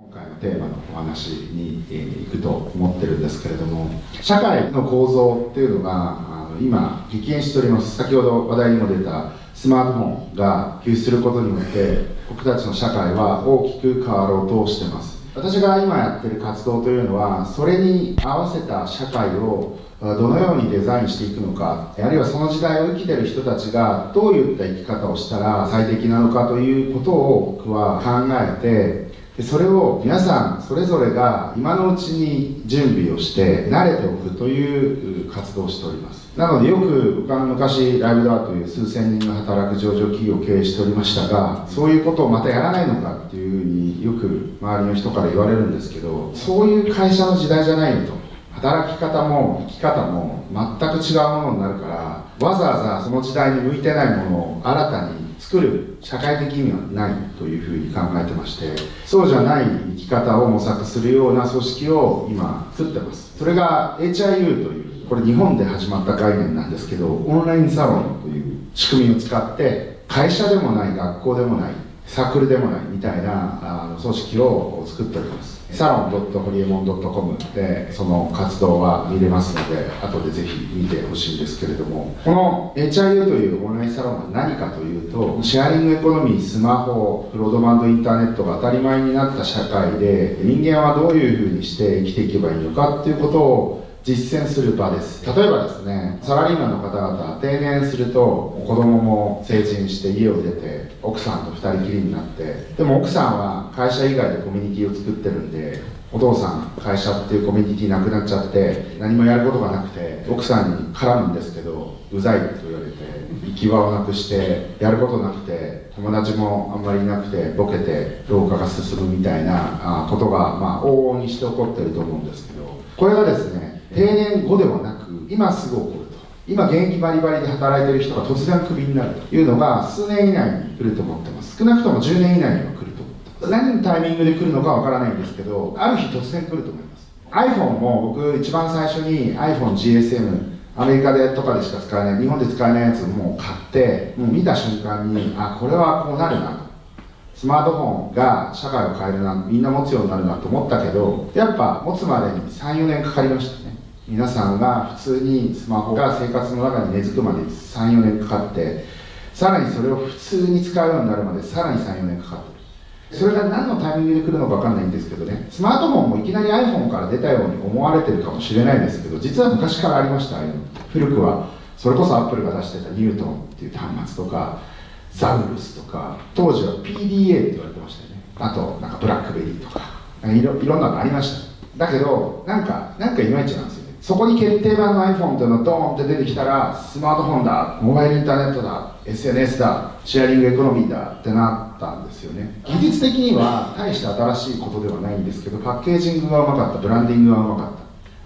今回のテーマのお話に行くと思ってるんですけれども、社会の構造っていうのが今激変しております。先ほど話題にも出たスマートフォンが普及することによって僕たちの社会は大きく変わろうとしています。私が今やっている活動というのは、それに合わせた社会をどのようにデザインしていくのか、あるいはその時代を生きている人たちがどういった生き方をしたら最適なのかということを僕は考えて、それを皆さんそれぞれが今のうちに準備をして慣れておくという活動をしております。なのでよく僕は昔ライブドアという数千人が働く上場企業を経営しておりましたが、そういうことをまたやらないのかっていうふうによく周りの人から言われるんですけど、そういう会社の時代じゃないよと。働き方も生き方も全く違うものになるから、わざわざその時代に向いてないものを新たに作る社会的意味はないというふうに考えてまして、そうじゃない生き方を模索するような組織を今作ってます。それが HIU という、これ日本で始まった概念なんですけど、オンラインサロンという仕組みを使って会社でもない、学校でもない、サークルでもないみたいな組織を作っております。サロン .horiemon.com でその活動は見れますので、後でぜひ見てほしいんですけれども、この HIU というオンラインサロンは何かというと、シェアリングエコノミー、スマホ、ブロードバンドインターネットが当たり前になった社会で、人間はどういうふうにして生きていけばいいのかっていうことを実践する場です。例えばですね、サラリーマンの方々定年すると子供も成人して家を出て奥さんと二人きりになって、でも奥さんは会社以外でコミュニティを作ってるんで、お父さん会社っていうコミュニティなくなっちゃって何もやることがなくて奥さんに絡むんですけど、うざいと言われて行き場をなくしてやることなくて友達もあんまりいなくてボケて老化が進むみたいなことが往々にして起こってると思うんですけど、これがですね、定年後ではなく今すぐ起こると。今現役バリバリで働いている人が突然クビになるというのが数年以内に来ると思ってます。少なくとも10年以内には来ると思ってます。何のタイミングで来るのかわからないんですけど、ある日突然来ると思います。 iPhone も僕一番最初に iPhone GSM アメリカでとかでしか使えない、日本で使えないやつをもう買ってもう見た瞬間にこれはこうなるなと、スマートフォンが社会を変えるな、みんな持つようになるなと思ったけど、やっぱ持つまでに 3,4 年かかりましたね。皆さんが普通にスマホが生活の中に根付くまで 3,4 年かかって、さらにそれを普通に使うようになるまでさらに 3,4 年かかってる。それが何のタイミングで来るのか分かんないんですけどね、スマートフォンもいきなり iPhone から出たように思われてるかもしれないですけど、実は昔からありました。古くはそれこそアップルが出してたニュートンっていう端末とかザウルスとか、当時は PDA って言われてましたよね。あとなんかブラックベリーとかいろんなのありました。だけどなんかいまいちなんですよね。そこに決定版の iPhone というのがドーンって出てきたら、スマートフォンだ、モバイルインターネットだ、 SNS だ、シェアリングエコノミーだってなったんですよね。技術的には大して新しいことではないんですけど、パッケージングがうまかった、ブランディングがうまかった、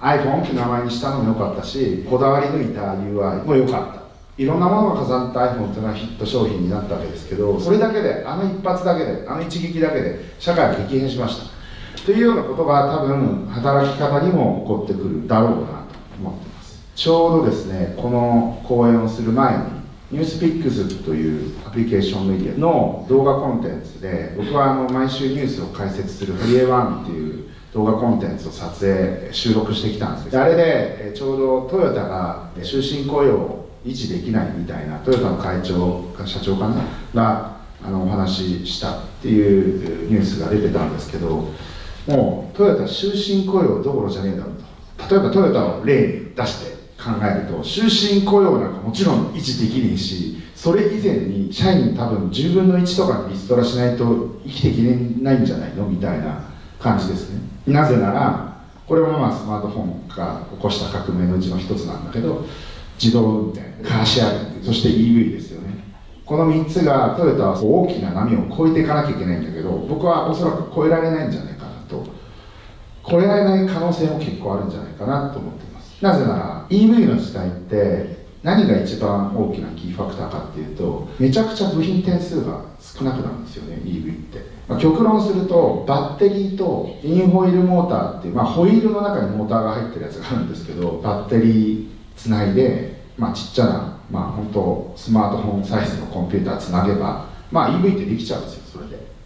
iPhone って名前にしたのも良かったし、こだわり抜いた UI も良かった。いろんなものが重なった iPhone というのはヒット商品になったわけですけど、それだけで、一発だけで、一撃だけで社会が激変しましたというようなことが多分働き方にも起こってくるだろうなと思っています。ちょうどですね、この講演をする前にニュースピックスというアプリケーションメディアの動画コンテンツで、僕は毎週ニュースを解説するフリエワンっていう動画コンテンツを収録してきたんですけど、あれでちょうどトヨタが終身雇用を維持できないみたいな、トヨタの社長かながお話ししたっていうニュースが出てたんですけど、もうトヨタ終身雇用どころじゃねえだろうと。例えばトヨタを例に出して考えると、終身雇用なんかもちろん維持できねえし、それ以前に社員多分10分の1とかにリストラしないと生きていけないんじゃないのみたいな感じですね。なぜならこれはスマートフォンが起こした革命のうちの一つなんだけど、自動運転、カーシェアリング、そして EV ですよね。この3つがトヨタは大きな波を越えていかなきゃいけないんだけど、僕はおそらく越えられないんじゃないかなと、越えられない可能性も結構あるんじゃないかなと思っています。なぜなら EV の時代って何が一番大きなキーファクターかっていうと、めちゃくちゃ部品点数が少なくなるんですよね、EV って。極論するとバッテリーとインホイールモーターっていう、ホイールの中にモーターが入ってるやつがあるんですけど、バッテリーつないで、ちっちゃな、本当スマートフォンサイズのコンピューターつなげば、EV ってできちゃうんですよ、それで。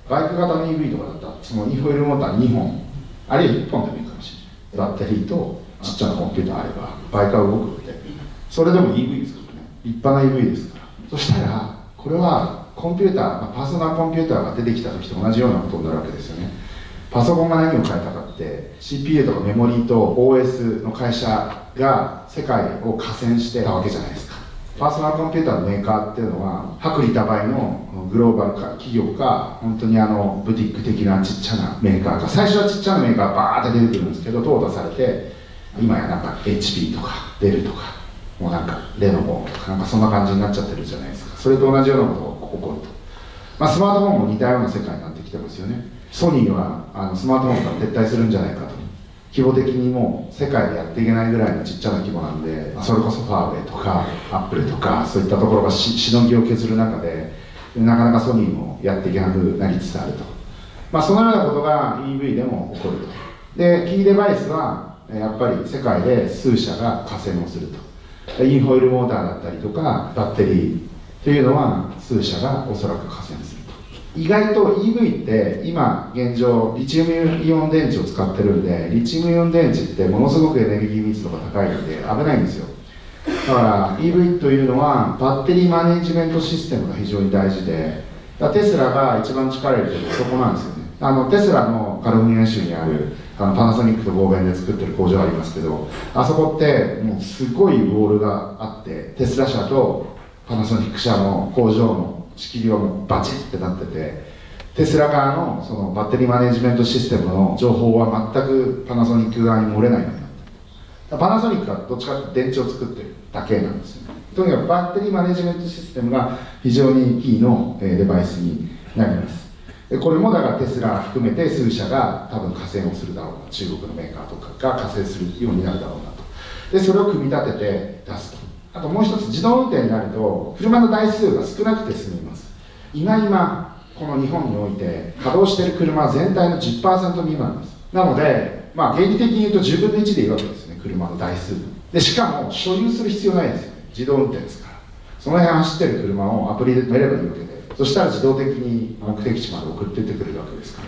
バイク型の EV とかだったらそのインフォイルモーター2本あるいは1本でもいいかもしれない。バッテリーとちっちゃなコンピューターあればバイクは動くので、それでも EV ですからね、立派な EV ですから。そしたらこれはコンピューター、パーソナルコンピューターが出てきた時と同じようなことになるわけですよね。パソコンが何を変えたかって CPU とかメモリーと OS の会社が世界を寡占してたわけじゃないですか。パーソナルコンピューターのメーカーっていうのは薄利多売のグローバル企業か、本当にブティック的なちっちゃなメーカーか。最初はちっちゃなメーカーがバーって出てくるんですけど淘汰されて、今やなんか HP とかデルとかもうなんかレノボとかなんかそんな感じになっちゃってるじゃないですか。それと同じようなことが起こると、スマートフォンも似たような世界になってきてますよね。ソニーはスマートフォンから撤退するんじゃないかと、規模的にもう世界でやっていけないぐらいのちっちゃな規模なんで、それこそファーウェイとかアップルとかそういったところがしのぎを削る中でなかなかソニーもやっていけなくなりつつあると、そのようなことが EV でも起こると。でキーデバイスはやっぱり世界で数社が寡占をすると。インフォイルモーターだったりとかバッテリーというのは数社がおそらく寡占すると。意外と EV って今現状リチウムイオン電池を使ってるんで、リチウムイオン電池ってものすごくエネルギー密度が高いので危ないんですよ。だから EV というのはバッテリーマネジメントシステムが非常に大事で、テスラが一番力入れてるのはそこなんですよね。テスラのカリフォルニア州にあるパナソニックと合弁で作ってる工場ありますけど、あそこってもうすごいウォールがあって、テスラ社とパナソニック社の工場の仕切りはもうバチッってなってて、テスラ側のそのバッテリーマネジメントシステムの情報は全くパナソニック側に漏れないようになって、パナソニックはどっちかというと電池を作ってるだけなんですよね。とにかくバッテリーマネジメントシステムが非常にキーのデバイスになります。これもだからテスラ含めて数社が多分寡占をするだろうな、中国のメーカーとかが寡占するようになるだろうなと。でそれを組み立てて出すと。あともう一つ、自動運転になると車の台数が少なくて済みます。今この日本において稼働している車は全体の 10% 未満です。なので原理的に言うと10分の1でいいわけですね、車の台数で。しかも所有する必要ないですよね、自動運転ですから。その辺走ってる車をアプリで止めればいいわけで、そしたら自動的に目的地まで送ってってくれるわけですから。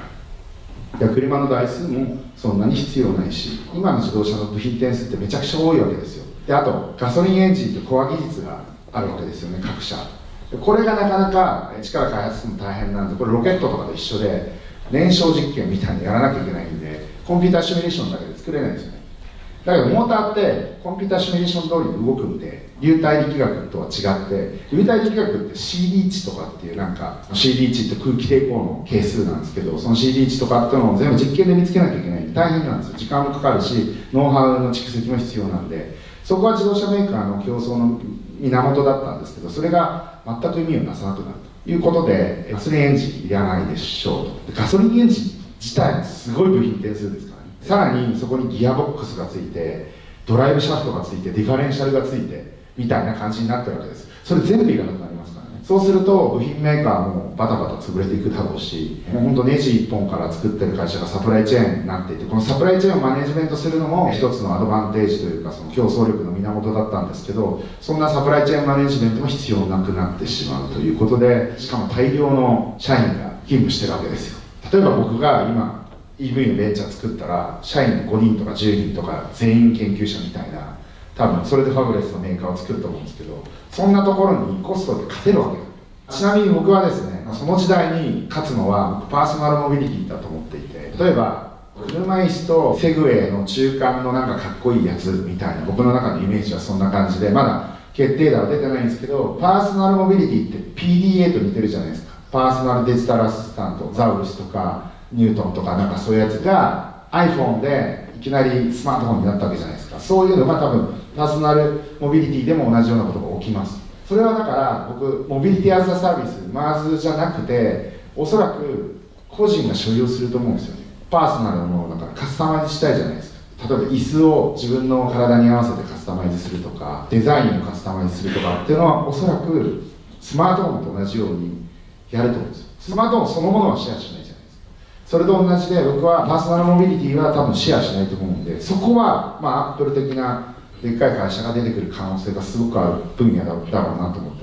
車の台数もそんなに必要ないし、今の自動車の部品点数ってめちゃくちゃ多いわけですよ。であとガソリンエンジンとコア技術があるわけですよね、各社。これがなかなか力開発するの大変なんで、これロケットとかと一緒で燃焼実験みたいにやらなきゃいけないんで、コンピューターシミュレーションだけで作れないんですよね。だけどモーターってコンピューターシミュレーション通りに動くんで、流体力学とは違って、流体力学って CD 値とかっていうなんか CD 値って空気抵抗の係数なんですけど、その CD 値とかっていうのを全部実験で見つけなきゃいけないんで大変なんですよ。時間もかかるしノウハウの蓄積も必要なんで、そこは自動車メーカーの競争の源だったんですけど、それが全く意味をなさなくなるということで、ガソリンエンジンいらないでしょうと。ガソリンエンジン自体すごい部品点数ですからね。さらにそこにギアボックスがついて、ドライブシャフトがついて、ディファレンシャルがついてみたいな感じになってるわけです。それ全部いらなくなりますからね。そうすると部品メーカーもバタバタ潰れていくだろうし、もう本当ネジ1本から作ってる会社がサプライチェーンになっていて、このサプライチェーンをマネジメントするのも一つのアドバンテージというか、その競争力の源だったんですけど、そんなサプライチェーンマネジメントも必要なくなってしまうということで、しかも大量の社員が勤務してるわけですよ。例えば僕が今 EV のベンチャー作ったら、社員5人とか10人とか全員研究者みたいな、多分それでファブレスのメーカーを作ると思うんですけど、そんなところにコストで勝てるわけ。ちなみに僕はですね、その時代に勝つのはパーソナルモビリティだと思っていて、例えば車椅子とセグウェイの中間のなんかかっこいいやつみたいな、僕の中のイメージはそんな感じで、まだ決定打は出てないんですけど、パーソナルモビリティって PDA と似てるじゃないですか。パーソナルデジタルアシスタント、ザウルスとかニュートンとかなんかそういうやつが iPhone でいきなりスマートフォンになったわけじゃないですか。そういうのが多分パーソナルモビリティでも同じようなことが起きます。それはだから僕、モビリティアザサービス、MaaS じゃなくて、おそらく個人が所有すると思うんですよね。パーソナルなものだからカスタマイズしたいじゃないですか。例えば椅子を自分の体に合わせてカスタマイズするとか、デザインをカスタマイズするとかっていうのは、おそらくスマートフォンと同じようにやると思うんですよ。スマートフォンそのものはシェアしないじゃないですか。それと同じで、僕はパーソナルモビリティは多分シェアしないと思うんで、そこはアップル的なでっかい会社が出てくる可能性がすごくある分野だろうなと思ってます。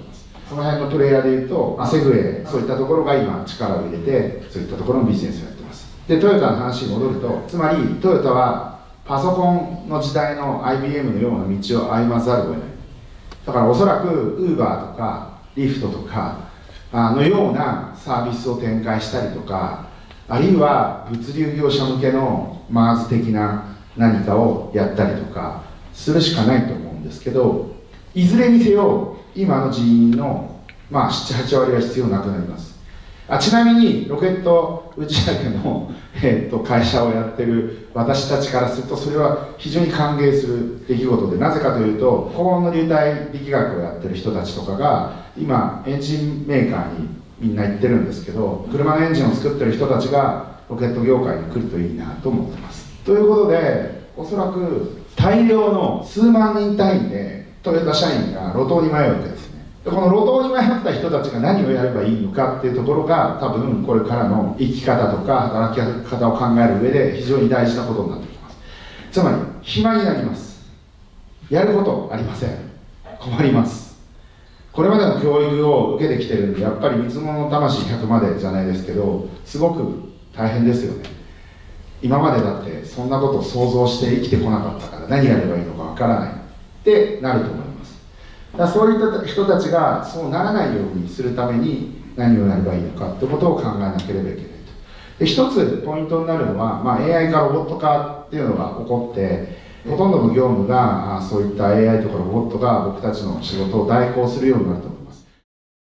その辺のプレイヤーでいうと、セグウェイ、そういったところが今力を入れて、そういったところのビジネスをやってます。で、トヨタの話に戻ると、つまりトヨタはパソコンの時代の IBM のような道を歩まざるを得ない。だからおそらく Uber とかリフトとかのようなサービスを展開したりとか、あるいは物流業者向けのMaaS的な何かをやったりとかするしかないと思うんですけど、いずれにせよ今の人員の、7、8割は必要なくなります。ちなみにロケット打ち上げの、会社をやってる私たちからするとそれは非常に歓迎する出来事で、なぜかというと高温の流体力学をやってる人たちとかが今エンジンメーカーにみんな行ってるんですけど、車のエンジンを作ってる人たちがロケット業界に来るといいなと思ってます。ということで、おそらく大量の数万人単位でトヨタ社員が路頭に迷うわけですね。でこの路頭に迷った人たちが何をやればいいのかっていうところが多分これからの生き方とか働き方を考える上で非常に大事なことになってきます。つまり暇になります。やることありません。困ります。これまでの教育を受けてきてるんで、やっぱり三つ物の魂100までじゃないですけど、すごく大変ですよね。今までだってそんなことを想像して生きてこなかったから何やればいいのかわからないってなると思います。だからそういった人たちがそうならないようにするために何をやればいいのかってことを考えなければいけないと。で一つポイントになるのは、AI 化ロボット化っていうのが起こって、ほとんどの業務がそういった AI とかロボットが僕たちの仕事を代行するようになると思います。